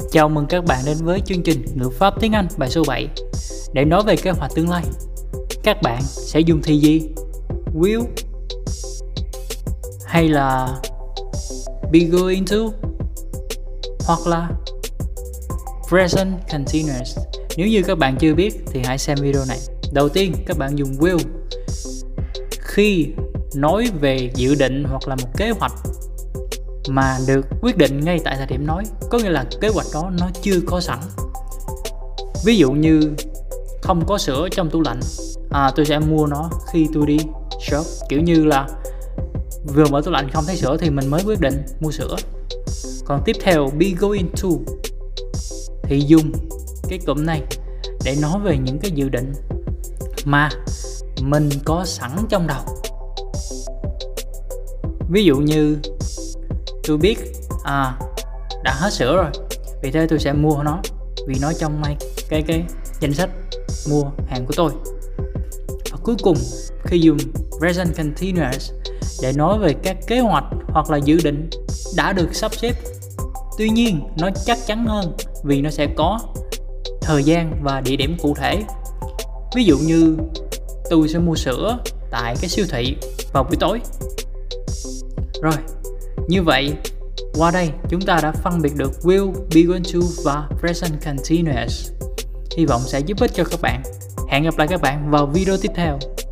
Chào mừng các bạn đến với chương trình Ngữ pháp tiếng Anh bài số 7. Để nói về kế hoạch tương lai, các bạn sẽ dùng thì gì? Will hay là be going to hoặc là present continuous. Nếu như các bạn chưa biết thì hãy xem video này. Đầu tiên các bạn dùng will khi nói về dự định hoặc là một kế hoạch mà được quyết định ngay tại thời điểm nói, có nghĩa là kế hoạch đó nó chưa có sẵn. Ví dụ như không có sữa trong tủ lạnh, tôi sẽ mua nó khi tôi đi shop. Kiểu như là vừa mở tủ lạnh không thấy sữa thì mình mới quyết định mua sữa. Còn tiếp theo be going to thì dùng cái cụm này để nói về những cái dự định mà mình có sẵn trong đầu. Ví dụ như tôi biết đã hết sữa rồi, vì thế tôi sẽ mua nó, vì nó trong cái danh sách mua hàng của tôi. Và cuối cùng khi dùng present continuous để nói về các kế hoạch hoặc là dự định đã được sắp xếp, tuy nhiên nó chắc chắn hơn vì nó sẽ có thời gian và địa điểm cụ thể. Ví dụ như tôi sẽ mua sữa tại cái siêu thị vào buổi tối. Rồi, như vậy qua đây chúng ta đã phân biệt được will, be going to và present continuous. Hy vọng sẽ giúp ích cho các bạn. Hẹn gặp lại các bạn vào video tiếp theo.